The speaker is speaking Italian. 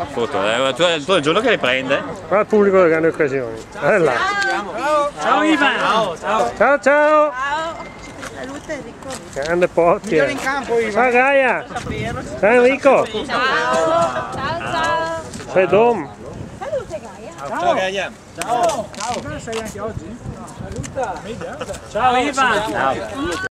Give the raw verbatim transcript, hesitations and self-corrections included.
Foto, eh, tu, tu il giorno che le prende? Va al pubblico delle grandi occasioni. È là. Ciao. Ciao Ivan. Ciao. Ciao ciao. Ciao. Salute Enrico. Grande Potti. Migliore in campo Ivan. Ciao Gaia. Ciao Enrico. Ciao. Ciao ciao. Sei Dom. Salute Gaia. Ciao Gaia. Ciao. Ciao. Sei anche oggi? Saluta. Ciao Ivan. Ciao.